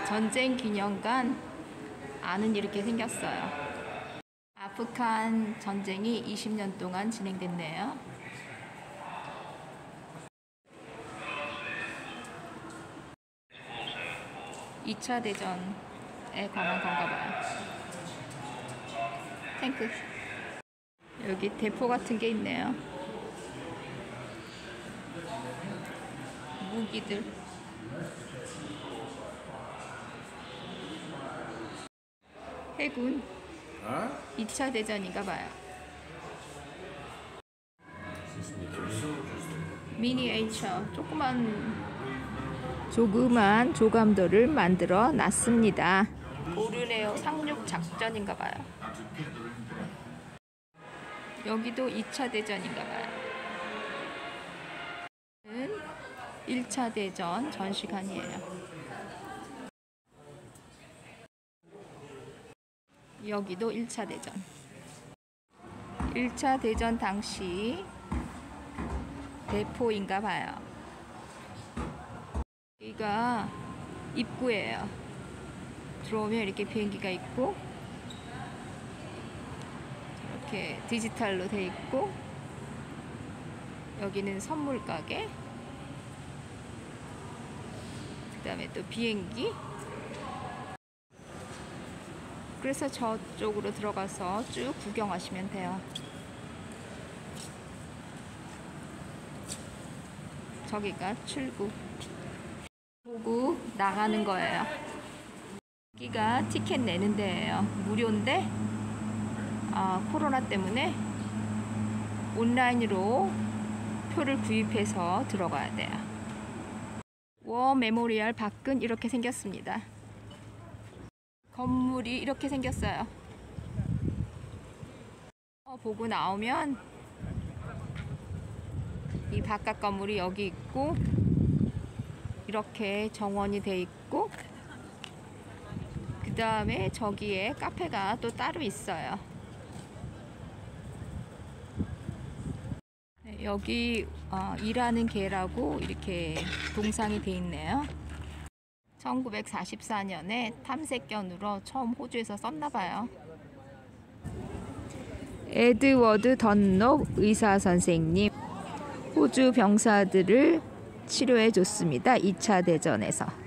전쟁 기념관 안은 이렇게 생겼어요. 아프간 전쟁이 20년 동안 진행됐네요. (2차) 대전에 관한 건가 봐요. 탱크. 여기 대포 같은 게 있네요. 무기들. 해군. 2차 대전인가 봐요. 미니에이처. 조그만 조감도를 만들어 놨습니다. 보르네오 상륙 작전인가 봐요. 여기도 2차 대전인가 봐요. 1차 대전 전시관이에요. 여기도 1차 대전. 1차 대전 당시 대포인가 봐요. 여기가 입구예요. 들어오면 이렇게 비행기가 있고, 이렇게 디지털로 돼 있고, 여기는 선물 가게, 그 다음에 또 비행기. 그래서 저쪽으로 들어가서 쭉 구경하시면 돼요. 저기가 출구. 보고 나가는 거예요. 여기가 티켓 내는 데예요. 무료인데 코로나 때문에 온라인으로 표를 구입해서 들어가야 돼요. 워 메모리얼 밖은 이렇게 생겼습니다. 건물이 이렇게 생겼어요. 보고 나오면 이 바깥 건물이 여기 있고, 이렇게 정원이 돼 있고, 그 다음에 저기에 카페가 또 따로 있어요. 여기 일하는 개라고 이렇게 동상이 돼 있네요. 1944년에 탐색견으로 처음 호주에서 썼나봐요. 에드워드 던롭 의사 선생님, 호주 병사들을 치료해 줬습니다. 2차 대전에서.